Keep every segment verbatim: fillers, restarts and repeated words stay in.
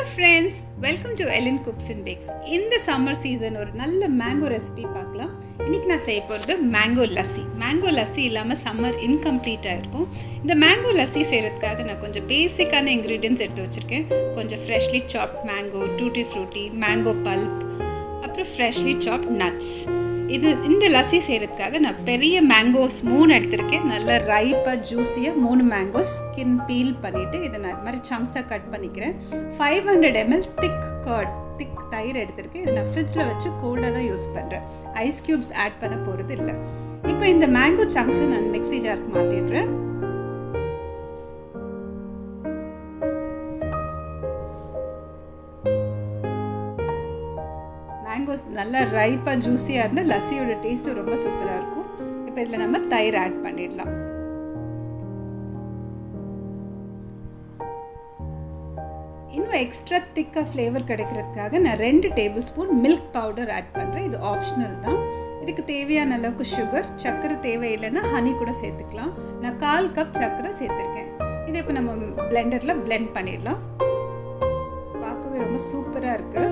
friends, welcome to Ellen Cooks and Bakes. In the summer season ஒரு நல்ல mango recipe பார்க்கலாம். இன்னைக்கு நான் செய்ய போறது mango lassi. Mango lassi இல்லாம summer incomplete இருக்கும். இந்த mango lassi செய்யறதுக்காக நான் கொஞ்சம் பேசிக்கான ingredients எடுத்து வச்சிருக்கேன். கொஞ்சம் freshly chopped mango, tutti frutti, mango pulp, அப்புறம் freshly chopped nuts. இது இந்த லஸ்ஸி செய்யறதுக்காக நான் பெரிய மேங்கோஸ் மூணு எடுத்திருக்கேன். நல்ல ரைப்பா ஜூஸியா மூணு மேங்கோஸ் ஸ்கின் பீல் பண்ணிட்டு இதை நான் இது மாதிரி சங்க்ஸா கட் பண்ணிக்கிறேன். Five hundred ml thick curd thick தயிர் எடுத்திருக்கேன். இதை நான் ஃப்ரிட்ஜில் வச்சு கோல்டாக தான் யூஸ் பண்ணுறேன். ஐஸ் கியூப்ஸ் ஆட் பண்ண போகிறது இல்லை. இப்போ இந்த மேங்கோ சங்க்ஸை நான் மிக்ஸி ஜாருக்கு மாற்றிடுறேன். மேங்கோஸ் நல்லா ரைப்பாக ஜூஸியாக இருந்தால் லஸ்ஸியோட டேஸ்ட்டு ரொம்ப சூப்பராக இருக்கும். இப்போ இதில் நம்ம தயிர் ஆட் பண்ணிடலாம். இன்னும் எக்ஸ்ட்ரா திக்காக ஃப்ளேவர் கிடைக்கிறதுக்காக நான் ரெண்டு tablespoon milk powder add பண்ணுறேன். இது ஆப்ஷனல் தான். இதுக்கு தேவையான அளவுக்கு சுகர், சர்க்கரை தேவையில்லைன்னா ஹனி கூட சேர்த்துக்கலாம். நான் கால் கப் சர்க்கரை சேர்த்துருக்கேன். இதை இப்போ நம்ம பிளெண்டரில் பிளெண்ட் பண்ணிடலாம். பார்க்கவே ரொம்ப சூப்பராக இருக்குது.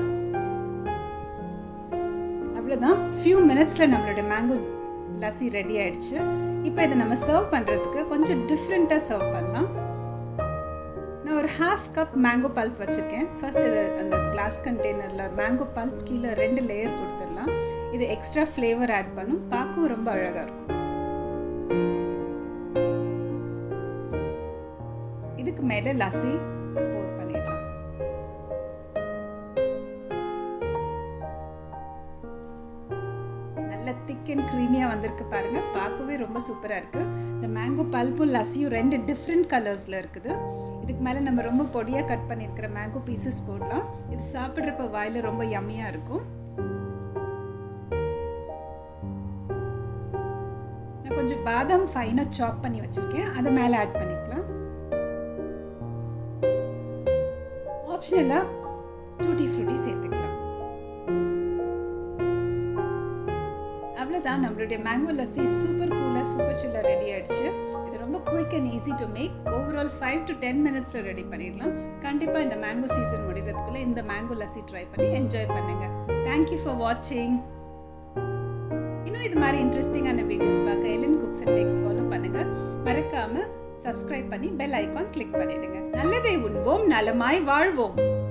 அவ்வளோதான், ஃபியூ மினிட்ஸில் நம்மளோட மேங்கோ லஸ்ஸி ரெடி ஆகிடுச்சு. இப்போ இதை நம்ம சர்வ் பண்ணுறதுக்கு கொஞ்சம் டிஃப்ரெண்ட்டாக சர்வ் பண்ணலாம். நான் ஒரு ஹாஃப் கப் மேங்கோ பல்ப் வச்சுருக்கேன். ஃபர்ஸ்ட் இது அந்த கிளாஸ் கண்டெய்னரில் மேங்கோ பல்ப் கீழே ரெண்டு லேயர் கொடுத்துடலாம். இது எக்ஸ்ட்ரா ஃப்ளேவர் ஆட் பண்ணும், பார்க்கவும் ரொம்ப அழகாக இருக்கும். இதுக்கு மேலே லஸ்ஸி போர் பண்ணிடலாம். திக் அண்ட் க்ரீமியாக வந்திருக்கு பாருங்க. பார்க்கவே ரொம்ப சூப்பராக இருக்குது. இந்த மேங்கோ பல்ப்பும் லஸ்ஸியும் ரெண்டு டிஃப்ரெண்ட் கலர்ஸில் இருக்குது. இதுக்கு மேலே நம்ம ரொம்ப பொடியாக கட் பண்ணியிருக்கிற மேங்கோ பீசஸ் போடலாம். இது சாப்பிட்றப்ப வாயில் ரொம்ப யம்மியாக இருக்கும். நான் கொஞ்சம் பாதாம் ஃபைனாக சாப் பண்ணி வச்சுருக்கேன், அதை மேலே ஆட் பண்ணிக்கலாம். ஆப்ஷனலாக டூட்டி ஃப்ரூட்டி சேர்த்துக்கலாம். அவ்வளோதான், நம்மளுடைய மேங்கோ லஸ்ஸி சூப்பர் கூலாக சூப்பர் சில்லாக ரெடி ஆகிடுச்சு. இது ரொம்ப quick and easy to make. Overall five to ten மினிட்ஸில் ரெடி பண்ணிடலாம். கண்டிப்பாக இந்த மேங்கோ சீசன் முடிகிறதுக்குள்ளே இந்த மேங்கோ லஸ்ஸி ட்ரை பண்ணி என்ஜாய் பண்ணுங்கள். தேங்க்யூ ஃபார் வாட்சிங். இன்னும் இது மாதிரி இன்ட்ரெஸ்டிங்கான வீடியோஸ் பார்க்க Ellen cooks and bakes follow பண்ணுங்கள். மறக்காமல் சப்ஸ்கிரைப் பண்ணி பெல் ஐக்கான் கிளிக் பண்ணிவிடுங்க. நல்லதே உண்போம், நலமாய் வாழ்வோம்.